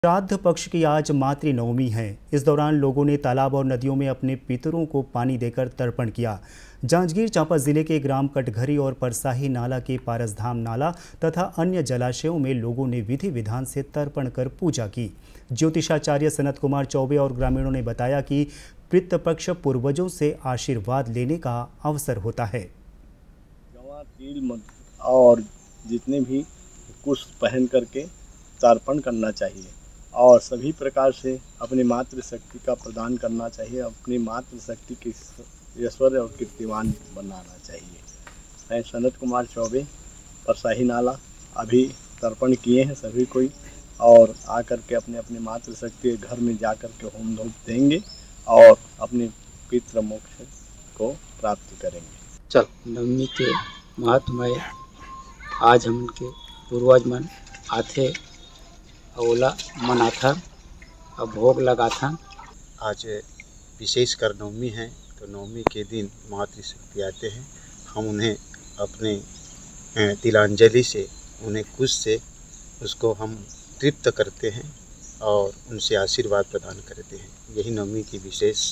श्राद्ध पक्ष की आज मातृनवमी है। इस दौरान लोगों ने तालाब और नदियों में अपने पितरों को पानी देकर तर्पण किया। जांजगीर चांपा जिले के ग्राम कटघरी और परसाही नाला के पारसधाम नाला तथा अन्य जलाशयों में लोगों ने विधि विधान से तर्पण कर पूजा की। ज्योतिषाचार्य सनत कुमार चौबे और ग्रामीणों ने बताया कि पितृपक्ष पूर्वजों से आशीर्वाद लेने का अवसर होता है। गंवा, तिल और जितने भी कुछ पहन करके तर्पण करना चाहिए और सभी प्रकार से अपनी मातृशक्ति का प्रदान करना चाहिए। अपनी मातृशक्ति की ऐश्वर्य और कीर्तिमान बनाना चाहिए। मैं सनत कुमार चौबे परसाही नाला अभी तर्पण किए हैं सभी कोई, और आकर के अपने अपने मातृशक्ति घर में जा कर के होम धूप देंगे और अपने पितृ मोक्ष को प्राप्त करेंगे। नवमी के महात्म्य आज हम उनके पूर्वज मन आथे ओला मनाथा और भोग लगाथा। आज विशेष कर नवमी है तो नवमी के दिन मातृशक्ति आते हैं। हम उन्हें अपने तिलांजलि से उन्हें कुछ से उसको हम तृप्त करते हैं और उनसे आशीर्वाद प्रदान करते हैं। यही नवमी की विशेष।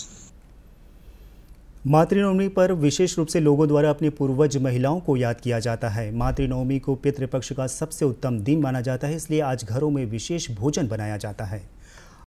मातृनवमी पर विशेष रूप से लोगों द्वारा अपनी पूर्वज महिलाओं को याद किया जाता है। मातृनवमी को पितृपक्ष का सबसे उत्तम दिन माना जाता है, इसलिए आज घरों में विशेष भोजन बनाया जाता है।